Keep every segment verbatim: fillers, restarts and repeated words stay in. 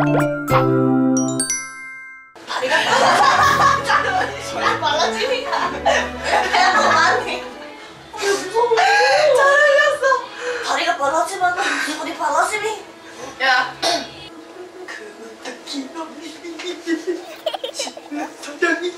다리가 말라지니까 배가 더 많이. 무서워. 잘 흘렸어. 다리가 빨라지면 기분이 빨라지니. 야. 그것도 기분이 사랑이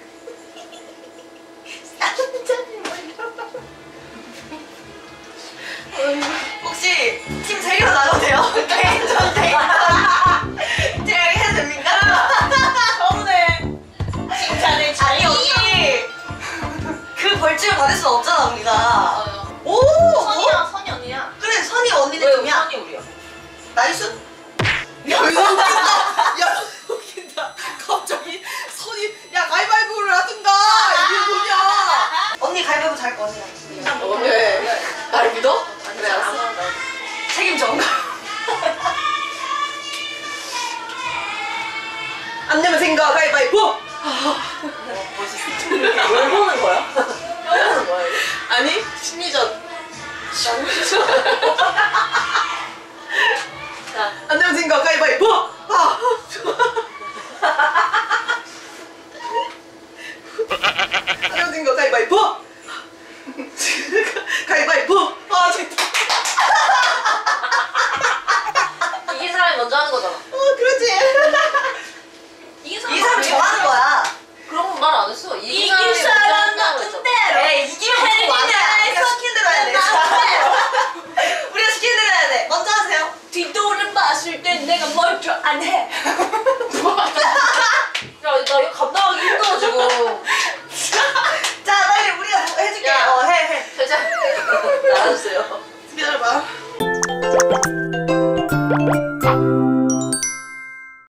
혹시 팀 세 개로 나눠도 돼요? 개인전 데이터 제가 해도 됩니까? 서운해. 칭찬해 주니. 아니 언니 그 벌칙을 받을 수 없잖아 우리가. 오! 선이야, 선이 언니야. 그래 선이 언니네 팀이야. 선이 우리야. 나이스. 야 이거 웃긴다. 야 웃긴다. 갑자기 선이 야 가위바위보를 하든가. 이게 뭐냐. 언니 가위바위보 잘 거세요. 어, 왜? 날 믿어? 그래, 알았어. 책임져. 안 내면 생각 가위바위보. 뭘 보는 거야? 보는 거야? 아니, 심리전. 심리전. 자, 안 내면 생각 가위바위보. 아. 안 내면 생각 가위바위보. 가위바위보. 아 진짜. 이긴 사람이 먼저 하는 거잖아. 어 그렇지. 이긴 이 사람 좋아하는 거야. 그런 건 말 안 했어. 이긴 이긴 사람이 먼저 사람은 한다고 했잖아. 그래 이기면 우리가 시키는 대로 해야 돼. 우리가 시키는 대로 해야 돼. 먼저 하세요. 뒤돌을 봤을 땐 내가 먼저 안 해. 야, 나 이거 감당하기 힘들어 지금. 자 빨리 우리가 뭐 해줄게. 야. 어 해 해. 살짝 나와주세요. 기다려봐.